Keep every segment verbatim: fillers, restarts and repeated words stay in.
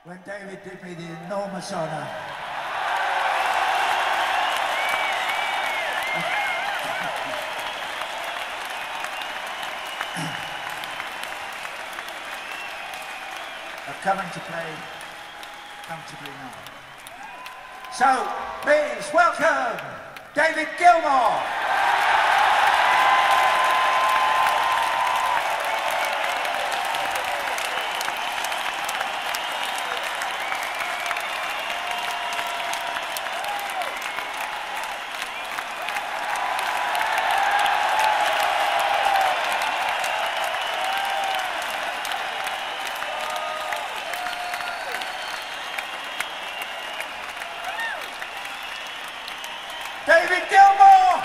when David did me the enormous honour of coming to play comfortably now. So, please welcome David Gilmour. David Gilmour!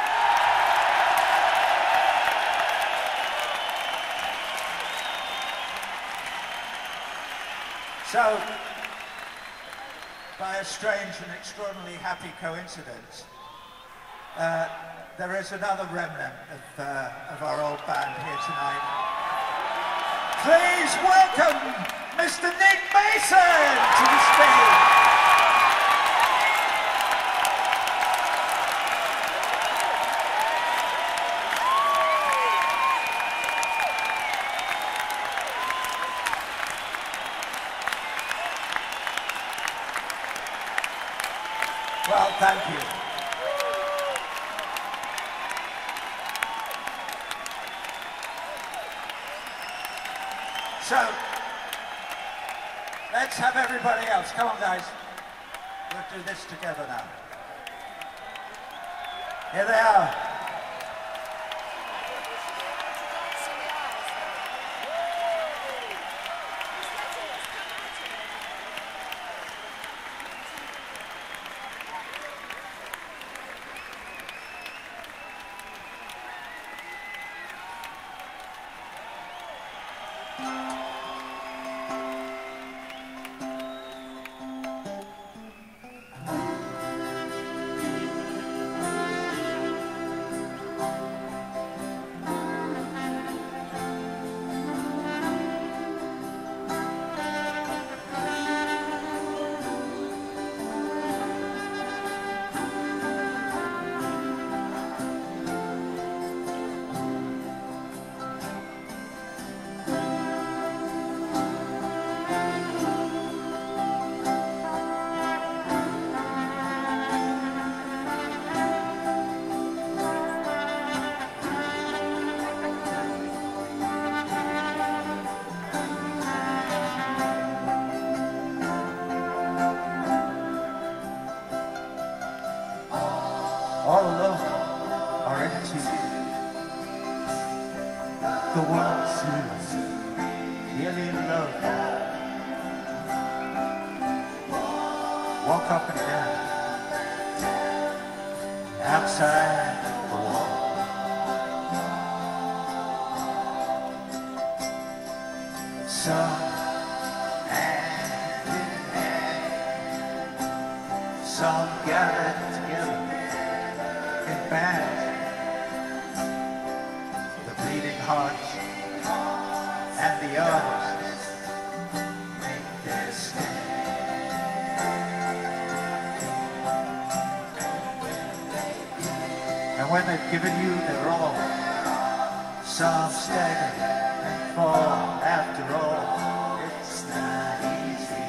So, by a strange and extraordinarily happy coincidence, uh, there is another remnant of, uh, of our old band here tonight. Please welcome Mister Nick Mason to the stage. Well, thank you. So, let's have everybody else. Come on, guys. We'll do this together now. Here they are. All alone are empty. The world seems really low. Walk up and down outside the wall. Some hand in hand, some gathered together in bands, the bleeding hearts and the artists make their stand. And when they've given you their all, some stagger and fall. After all, it's not easy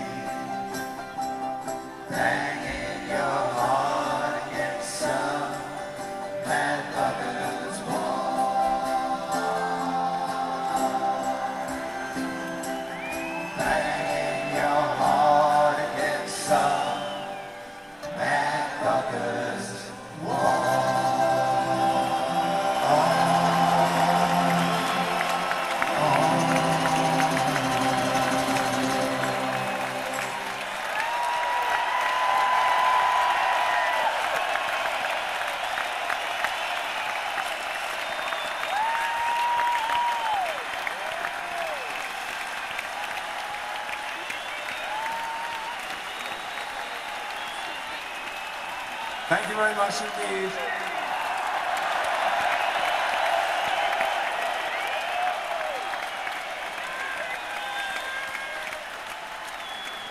banging your heart against some mad lover's wall. Banging your heart against some mad lover's wall. Thank you very much indeed.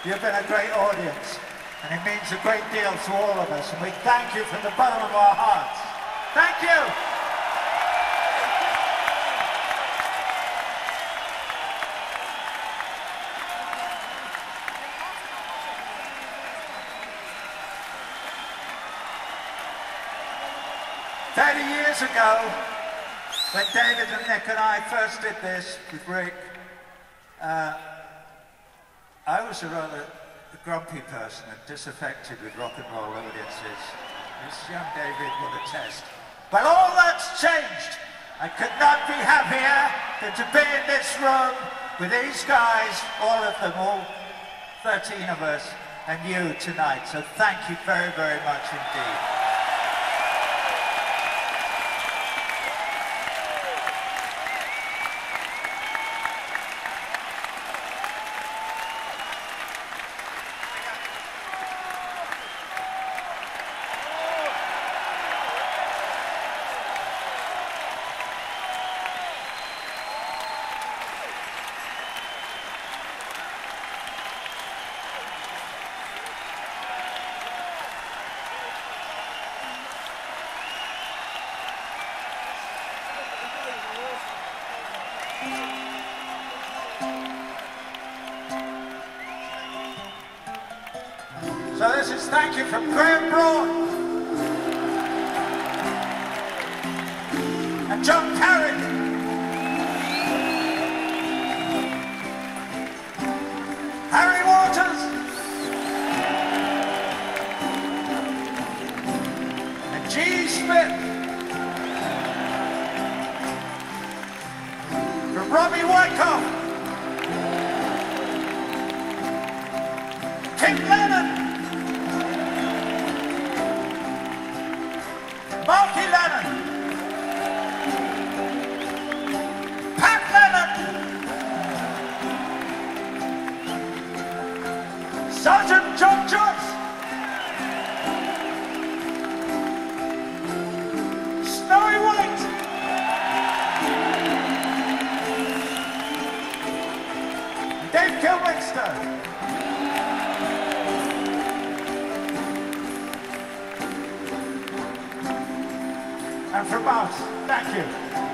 You've been a great audience, and it means a great deal to all of us, and we thank you from the bottom of our hearts. Thank you! Thirty years ago, when David and Nick and I first did this with Rick, uh, I was a rather grumpy person and disaffected with rock and roll audiences. This young David will attest. But all that's changed. I could not be happier than to be in this room with these guys, all of them, all thirteen of us, and you tonight. So thank you very, very much indeed. So this is thank you from Graham Braun and John Carrick. Harry Waters and G. Smith. From Robbie Wyckoff, Kim Lennon, Marky Lennon, Pat Lennon, Sergeant John Joyce, Snowy White, Dave Kilminster. And from us, thank you.